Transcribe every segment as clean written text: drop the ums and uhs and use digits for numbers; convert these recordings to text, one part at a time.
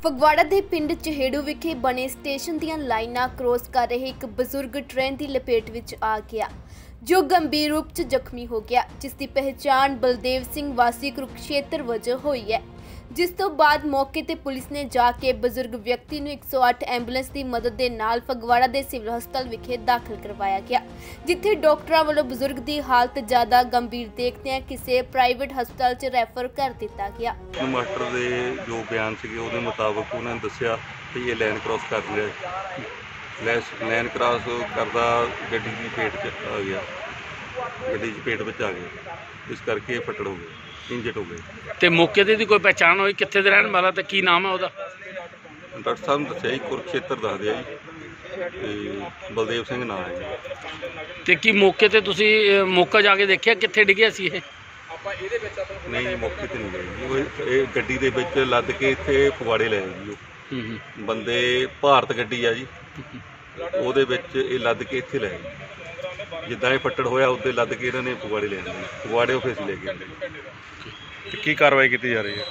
ਫਗਵਾੜਾ ਦੇ ਪਿੰਡ ਚਹੇੜੂ ਵਿਖੇ ਬਣੇ ਸਟੇਸ਼ਨ ਦੀਆਂ ਲਾਈਨਾਂ ਕ੍ਰੋਸ ਕਰ ਰਹੇ ਇੱਕ ਬਜ਼ੁਰਗ ਟ੍ਰੇਨ ਦੀ ਲਪੇਟ ਵਿੱਚ ਆ ਗਿਆ, ਜੋ ਗੰਭੀਰ ਰੂਪ 'ਚ ਜ਼ਖਮੀ ਹੋ ਗਿਆ, ਜਿਸ ਦੀ ਪਹਿਚਾਣ ਬਲਦੇਵ ਸਿੰਘ ਵਾਸੀ ਕੁਰੂਕਸ਼ੇਤਰ ਵਜੋਂ ਹੋਈ ਹੈ। जिस तो बाद मौके ते पुलिस ने जाके बजुर्ग व्यक्ति नूं 108 एंबूलेंस की मदद के नाल फगवाड़ा के सिविल हस्पताल विखे दाखिल करवाया गया, जिथे डॉक्टरां वालों बजुर्ग की हालत ज़्यादा गंभीर देखते हैं किसी प्राइवेट हस्पताल च रैफर कर दिता गया। मास्टर के जो बयान से उहदे मुताबिक उन्होंने दस्सिया कि ये लैन क्रॉस कर लिया, लैन क्रॉस करदा गड्डी की पेट च आ गया, गड्डी पेट में आ गया, इस करके फट्टड़ हो गए, इंजर्ड हो गए। ते मौके दी कोई पहचान हुई कित्थे दे रहन वाला ते की नाम है उहदा? डॉक्टर साहब ने दस्सिया जी कुरुक्षेत्र दस दिया जी, ते बलदेव सिंह नाम है जी। ते की मौके ते तुसी मौका जाके देखिया कित्थे डिग्गिया सी ये? नहीं जी, मौके ते नहीं गए जी, ये गड्डी दे विच लद के इत्थे फगवाड़े ले आए जी। बंदे भारत गड्डी आ जी, ਉਹਦੇ ਵਿੱਚ ਇਹ ਲੱਦ ਕੇ ਇੱਥੇ ਲੈ ਗਏ, ਜਿੱਦਾਂ ਇਹ ਫੱਟੜ ਹੋਇਆ ਉੱਦੇ ਲੱਦ ਕੇ ਇਹਨਾਂ ਨੇ ਫਗਵਾੜੇ ਲੈ ਆਏ, ਫਗਵਾੜੇ ਆਫਿਸ ਲੈ ਕੇ ਆਏ। ਤੇ ਕੀ ਕਾਰਵਾਈ ਕੀਤੀ ਜਾ ਰਹੀ ਹੈ?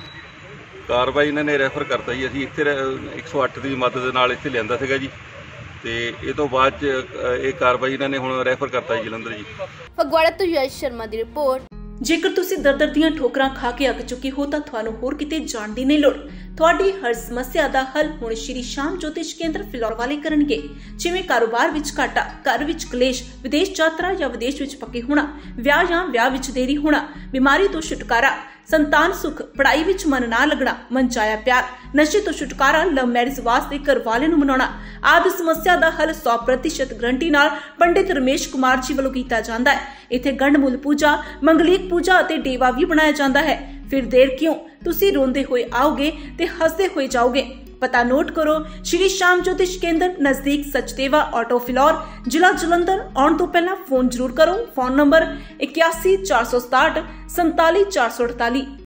ਕਾਰਵਾਈ ਇਹਨਾਂ ਨੇ ਰੈਫਰ ਕਰਤਾ ਜੀ, ਅਸੀਂ ਇੱਥੇ 108 ਦੀ ਮਦਦ ਦੇ ਨਾਲ ਇੱਥੇ ਲਿਆਂਦਾ ਸੀਗਾ ਜੀ, ਤੇ ਇਹ ਤੋਂ ਬਾਅਦ ਚ ਇਹ ਕਾਰਵਾਈ ਇਹਨਾਂ ਨੇ ਹੁਣ ਰੈਫਰ ਕਰਤਾ ਜੀ ਜਲੰਧਰ ਜੀ। ਫਗਵਾੜਾ ਤੋਂ ਯਸ਼ ਸ਼ਰਮਾ ਦੀ ਰਿਪੋਰਟ। ਜੇਕਰ ਤੁਸੀਂ ਦਰ ਦੀਆਂ ਠੋਕਰਾਂ ਖਾ ਕੇ ਅੱਕ ਚੁੱਕੇ ਹੋ ਤਾਂ ਤੁਹਾਨੂੰ ਹੋਰ ਕਿਤੇ ਜਾਣ ਦੀ ਨਹੀਂ ਲੋੜ। ਤੁਹਾਡੀ ਹਰ ਸਮੱਸਿਆ ਦਾ ਹੱਲ ਹੁਣ ਸ਼੍ਰੀ ਸ਼ਾਮ ਜੋਤਿਸ਼ ਕੇਂਦਰ ਫਿਲੌਰ ਵਾਲੇ ਕਰਨਗੇ। ਜਿਵੇਂ ਕਾਰੋਬਾਰ ਵਿੱਚ ਘਾਟਾ, ਘਰ ਵਿੱਚ ਕਲੇਸ਼, ਵਿਦੇਸ਼ ਯਾਤਰਾ ਜਾਂ ਵਿਦੇਸ਼ ਵਿੱਚ ਪੱਕੇ ਹੋਣਾ, ਵਿਆਹ ਜਾਂ ਵਿਆਹ ਵਿੱਚ ਦੇਰੀ ਹੋਣਾ, ਬਿਮਾਰੀ ਤੋਂ ਛੁਟਕਾਰਾ, संतान सुख, पढ़ाई विच मन ना लगना, मनचाया प्यार, नशे तो छुटकारा, लव मैरिज वास्ते घर वाले नूं मनाउणा आदि समस्या दा हल 100% गारंटी नाल पंडित रमेश कुमार जी वालों कीता जांदा है। इत्थे गंढमूल पूजा, मंगलीक पूजा अते डेवा भी बनाया जांदा है। फिर देर क्यों, तुसी रोंदे होए आओगे ते हसदे होए जाओगे। पता नोट करो, श्री श्याम ज्योतिष केंद्र नजदीक सचदेवा ऑटो फिलौर, जिला जलंधर। आउण तो पहला फोन जरूर करो। Phone number 81 467 47 448।